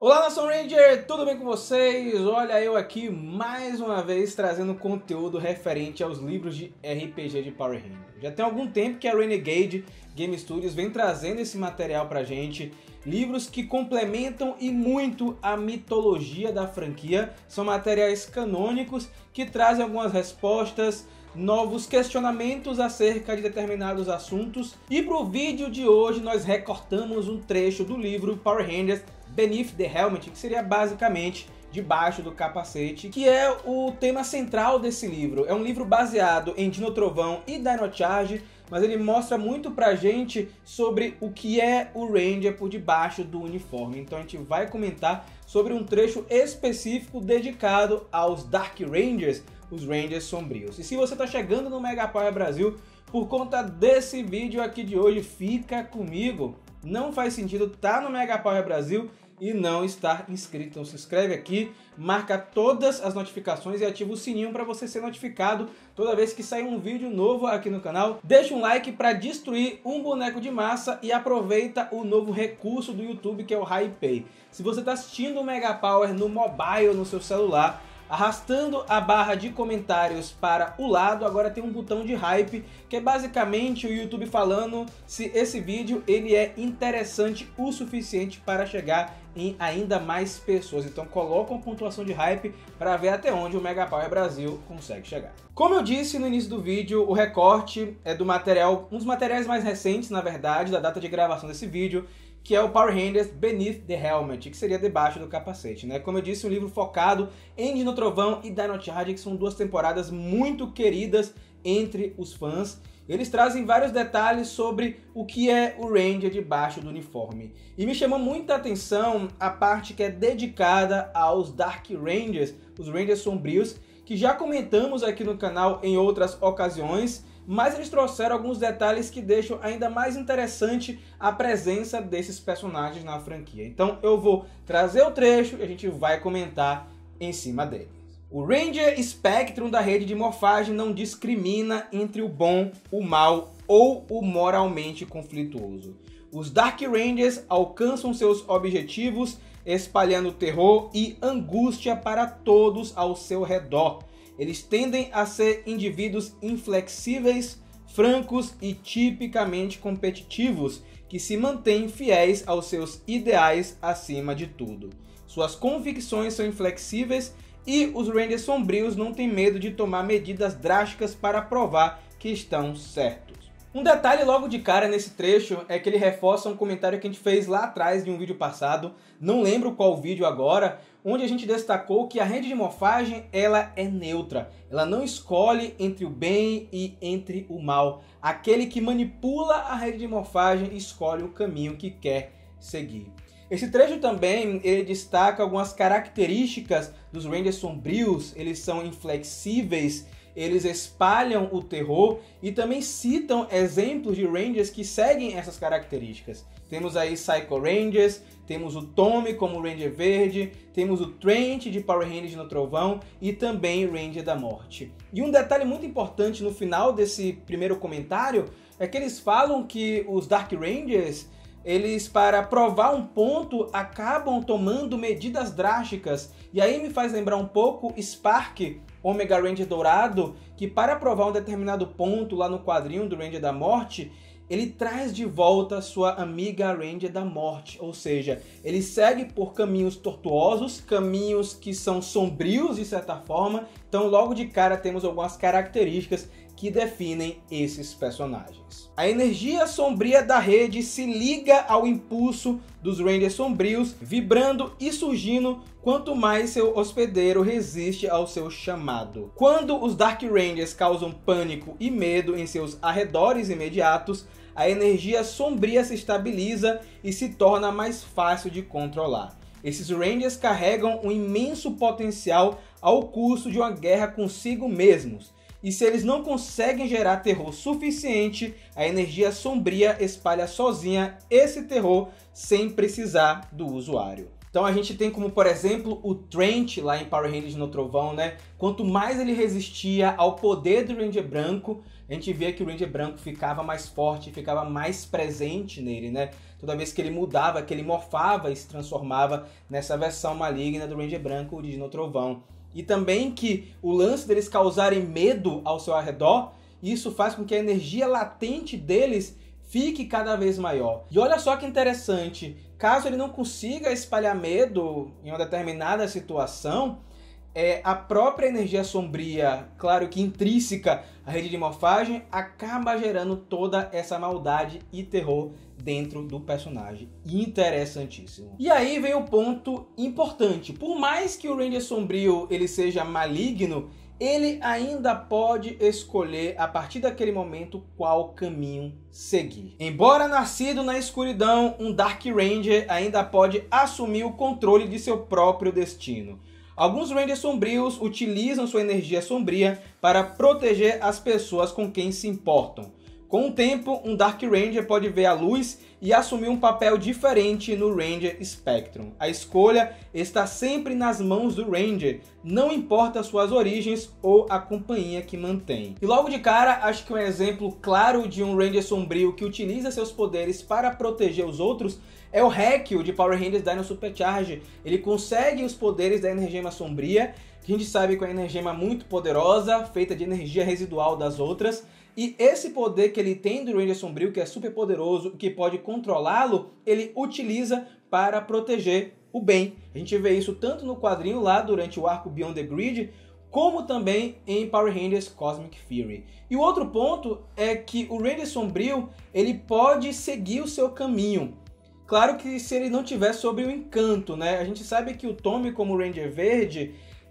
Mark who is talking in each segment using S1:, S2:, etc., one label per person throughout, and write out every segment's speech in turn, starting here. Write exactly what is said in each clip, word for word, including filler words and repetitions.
S1: Olá, Nação Ranger! Tudo bem com vocês? Olha eu aqui mais uma vez trazendo conteúdo referente aos livros de R P G de Power Rangers. Já tem algum tempo que a Renegade Game Studios vem trazendo esse material pra gente. Livros que complementam e muito a mitologia da franquia. São materiais canônicos que trazem algumas respostas, novos questionamentos acerca de determinados assuntos. E para o vídeo de hoje nós recortamos um trecho do livro Power Rangers Beneath the Helmet, que seria basicamente debaixo do capacete, que é o tema central desse livro. É um livro baseado em Dino Trovão e Dino Charge, mas ele mostra muito pra gente sobre o que é o Ranger por debaixo do uniforme. Então a gente vai comentar sobre um trecho específico dedicado aos Dark Rangers, os Rangers sombrios. E se você está chegando no Mega Power Brasil por conta desse vídeo aqui de hoje, fica comigo. Não faz sentido estar no Mega Power Brasil e não estar inscrito. Então se inscreve aqui, marca todas as notificações e ativa o sininho para você ser notificado toda vez que sair um vídeo novo aqui no canal. Deixa um like para destruir um boneco de massa e aproveita o novo recurso do YouTube, que é o HiPay. Se você está assistindo o Mega Power no mobile, no seu celular, arrastando a barra de comentários para o lado, agora tem um botão de hype, que é basicamente o YouTube falando se esse vídeo ele é interessante o suficiente para chegar em ainda mais pessoas. Então coloca uma pontuação de hype para ver até onde o Mega Power Brasil consegue chegar. Como eu disse no início do vídeo, o recorte é do material, um dos materiais mais recentes, na verdade, da data de gravação desse vídeo, que é o Power Rangers Beneath the Helmet, que seria debaixo do capacete, né? Como eu disse, um livro focado em Dino Trovão e Dino Charge, que são duas temporadas muito queridas entre os fãs. Eles trazem vários detalhes sobre o que é o Ranger debaixo do uniforme. E me chamou muita atenção a parte que é dedicada aos Dark Rangers, os Rangers sombrios, que já comentamos aqui no canal em outras ocasiões, mas eles trouxeram alguns detalhes que deixam ainda mais interessante a presença desses personagens na franquia. Então eu vou trazer o trecho e a gente vai comentar em cima dele. O Ranger Spectrum da rede de morfagem não discrimina entre o bom, o mal ou o moralmente conflituoso. Os Dark Rangers alcançam seus objetivos espalhando terror e angústia para todos ao seu redor. Eles tendem a ser indivíduos inflexíveis, francos e tipicamente competitivos, que se mantêm fiéis aos seus ideais acima de tudo. Suas convicções são inflexíveis e os Rangers sombrios não têm medo de tomar medidas drásticas para provar que estão certos. Um detalhe logo de cara nesse trecho é que ele reforça um comentário que a gente fez lá atrás de um vídeo passado, não lembro qual vídeo agora, onde a gente destacou que a rede de morfagem ela é neutra, ela não escolhe entre o bem e entre o mal. Aquele que manipula a rede de morfagem escolhe o caminho que quer seguir. Esse trecho também ele destaca algumas características dos Rangers sombrios. Eles são inflexíveis, eles espalham o terror e também citam exemplos de Rangers que seguem essas características. Temos aí Psycho Rangers, temos o Tommy como Ranger Verde, temos o Trent de Power Rangers no Trovão e também Ranger da Morte. E um detalhe muito importante no final desse primeiro comentário é que eles falam que os Dark Rangers, eles para provar um ponto acabam tomando medidas drásticas. E aí me faz lembrar um pouco Spark, Omega Ranger Dourado, que para provar um determinado ponto lá no quadrinho do Ranger da Morte, ele traz de volta sua amiga Ranger da Morte, ou seja, ele segue por caminhos tortuosos, caminhos que são sombrios de certa forma, então logo de cara temos algumas características que definem esses personagens. A energia sombria da rede se liga ao impulso dos Rangers sombrios, vibrando e surgindo quanto mais seu hospedeiro resiste ao seu chamado. Quando os Dark Rangers causam pânico e medo em seus arredores imediatos, a energia sombria se estabiliza e se torna mais fácil de controlar. Esses Rangers carregam um imenso potencial ao custo de uma guerra consigo mesmos. E se eles não conseguem gerar terror suficiente, a energia sombria espalha sozinha esse terror sem precisar do usuário. Então a gente tem como, por exemplo, o Trent lá em Power Rangers no Trovão, né? Quanto mais ele resistia ao poder do Ranger branco, a gente via que o Ranger branco ficava mais forte, ficava mais presente nele, né? Toda vez que ele mudava, que ele morfava e se transformava nessa versão maligna do Ranger branco de No Trovão. E também que o lance deles causarem medo ao seu redor, isso faz com que a energia latente deles fique cada vez maior. E olha só que interessante, caso ele não consiga espalhar medo em uma determinada situação, é, a própria energia sombria, claro que intrínseca à rede de morfagem, acaba gerando toda essa maldade e terror dentro do personagem. Interessantíssimo. E aí vem o ponto importante. Por mais que o Ranger Sombrio ele seja maligno, ele ainda pode escolher, a partir daquele momento, qual caminho seguir. Embora nascido na escuridão, um Dark Ranger ainda pode assumir o controle de seu próprio destino. Alguns Rangers sombrios utilizam sua energia sombria para proteger as pessoas com quem se importam. Com o tempo, um Dark Ranger pode ver a luz e assumir um papel diferente no Ranger Spectrum. A escolha está sempre nas mãos do Ranger, não importa suas origens ou a companhia que mantém. E logo de cara, acho que um exemplo claro de um Ranger sombrio que utiliza seus poderes para proteger os outros é o Hekio de Power Rangers Dino Supercharge. Ele consegue os poderes da Energema Sombria, que a gente sabe que é uma energema muito poderosa, feita de energia residual das outras. E esse poder que ele tem do Ranger Sombrio, que é super poderoso, que pode controlá-lo, ele utiliza para proteger o bem. A gente vê isso tanto no quadrinho lá durante o arco Beyond the Grid, como também em Power Rangers Cosmic Fury. E o outro ponto é que o Ranger Sombrio ele pode seguir o seu caminho. Claro que se ele não tiver sob o encanto, né? A gente sabe que o Tommy, como Ranger Verde,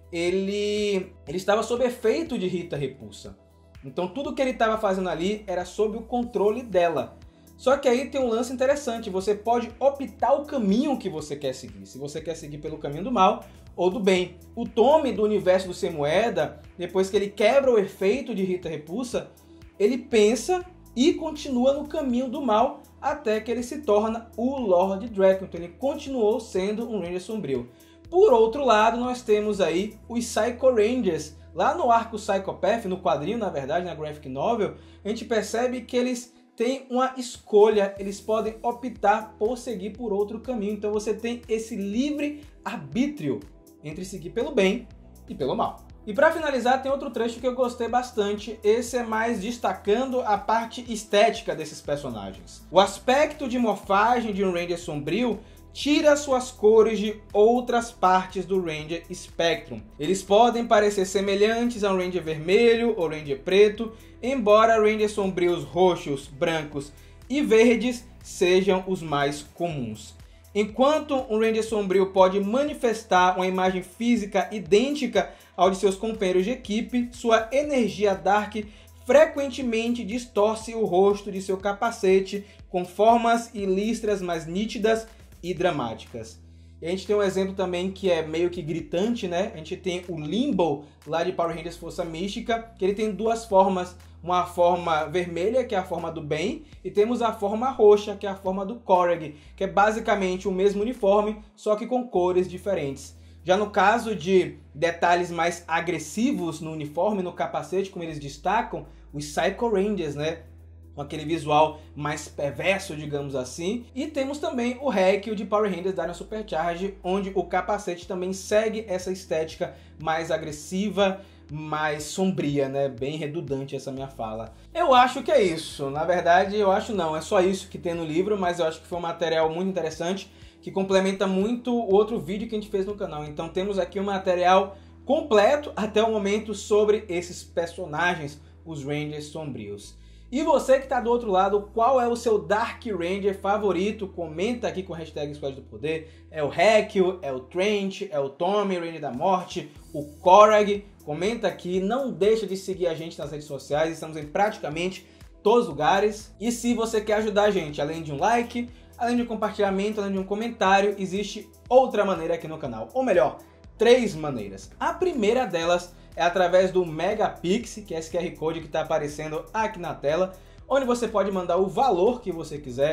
S1: ele, ele estava sob efeito de Rita Repulsa. Então tudo que ele estava fazendo ali era sob o controle dela. Só que aí tem um lance interessante, você pode optar o caminho que você quer seguir. Se você quer seguir pelo caminho do mal ou do bem. O Tommy do universo do Sem Moeda, depois que ele quebra o efeito de Rita Repulsa, ele pensa e continua no caminho do mal até que ele se torna o Lord Drakkon. Então ele continuou sendo um Ranger Sombrio. Por outro lado, nós temos aí os Psycho Rangers. Lá no arco Psychopath, no quadrinho, na verdade, na graphic novel, a gente percebe que eles têm uma escolha, eles podem optar por seguir por outro caminho. Então você tem esse livre arbítrio entre seguir pelo bem e pelo mal. E para finalizar, tem outro trecho que eu gostei bastante. Esse é mais destacando a parte estética desses personagens. O aspecto de morfagem de um Ranger sombrio tira suas cores de outras partes do Ranger Spectrum. Eles podem parecer semelhantes a um Ranger vermelho ou Ranger preto, embora Rangers sombrios roxos, brancos e verdes sejam os mais comuns. Enquanto um Ranger sombrio pode manifestar uma imagem física idêntica ao de seus companheiros de equipe, sua energia Dark frequentemente distorce o rosto de seu capacete com formas e listras mais nítidas e dramáticas. E a gente tem um exemplo também que é meio que gritante, né? A gente tem o Limbo, lá de Power Rangers Força Mística, que ele tem duas formas. Uma forma vermelha, que é a forma do bem, e temos a forma roxa, que é a forma do Korg, que é basicamente o mesmo uniforme, só que com cores diferentes. Já no caso de detalhes mais agressivos no uniforme, no capacete, como eles destacam, os Psycho Rangers, né? Com aquele visual mais perverso, digamos assim. E temos também o Hekio de Power Rangers Dino Supercharge, onde o capacete também segue essa estética mais agressiva, mais sombria, né? Bem redundante essa minha fala. Eu acho que é isso. Na verdade, eu acho não. É só isso que tem no livro, mas eu acho que foi um material muito interessante, que complementa muito o outro vídeo que a gente fez no canal. Então temos aqui um material completo até o momento sobre esses personagens, os Rangers sombrios. E você que está do outro lado, qual é o seu Dark Ranger favorito? Comenta aqui com a hashtag Squad do Poder. É o Hekio, é o Trent, é o Tommy, Ranger da Morte, o Korg. Comenta aqui, não deixa de seguir a gente nas redes sociais, estamos em praticamente todos os lugares. E se você quer ajudar a gente, além de um like, além de um compartilhamento, além de um comentário, existe outra maneira aqui no canal. Ou melhor, três maneiras. A primeira delas é através do Megapix, que é esse Q R Code que está aparecendo aqui na tela, onde você pode mandar o valor que você quiser.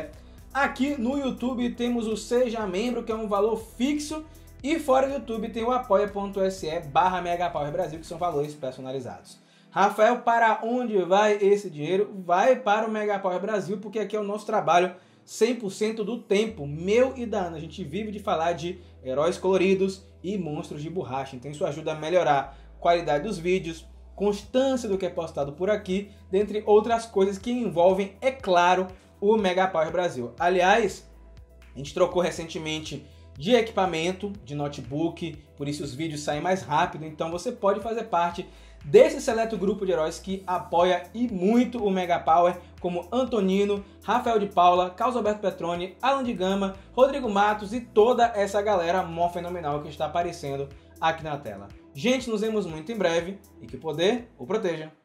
S1: Aqui no YouTube temos o Seja Membro, que é um valor fixo, e fora do YouTube tem o apoia.se barra Megapower Brasil, que são valores personalizados. Rafael, para onde vai esse dinheiro? Vai para o Megapower Brasil, porque aqui é o nosso trabalho cem por cento do tempo, meu e da Ana. A gente vive de falar de heróis coloridos e monstros de borracha, então isso ajuda a melhorar a qualidade dos vídeos, constância do que é postado por aqui, dentre outras coisas que envolvem, é claro, o Megapower Brasil. Aliás, a gente trocou recentemente de equipamento, de notebook, por isso os vídeos saem mais rápido, então você pode fazer parte desse seleto grupo de heróis que apoia e muito o Megapower, como Antonino, Rafael de Paula, Carlos Alberto Petroni, Alan de Gama, Rodrigo Matos e toda essa galera mó fenomenal que está aparecendo aqui na tela. Gente, nos vemos muito em breve e que o poder o proteja.